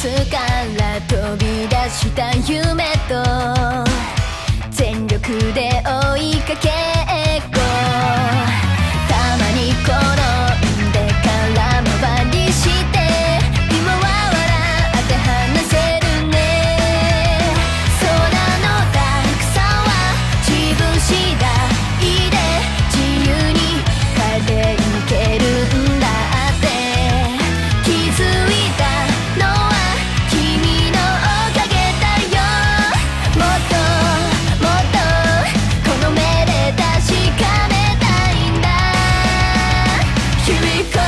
スから飛び出した夢と全力で追いかけっこ、たまに転んでから回りして今は笑って話せるね。空の落差は自分次第で自由に変えていけるんだって、気づいたのは君のおかげだよ。もっともっとこの目で確かめたいんだ。 Here we go.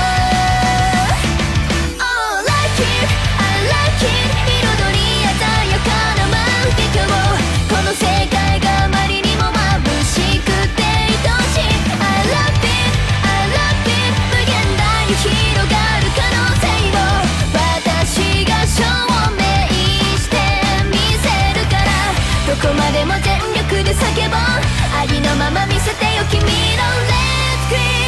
Oh, like it, I like it. 彩り鮮やかな万華鏡、この世界があまりにも眩しくて愛しい。I love it, I love it. 無限大に広がる可能性を私が証明してみせるから、どこまでも全力で叫ぼう。ありのまま見せてよ君の Let's Scream。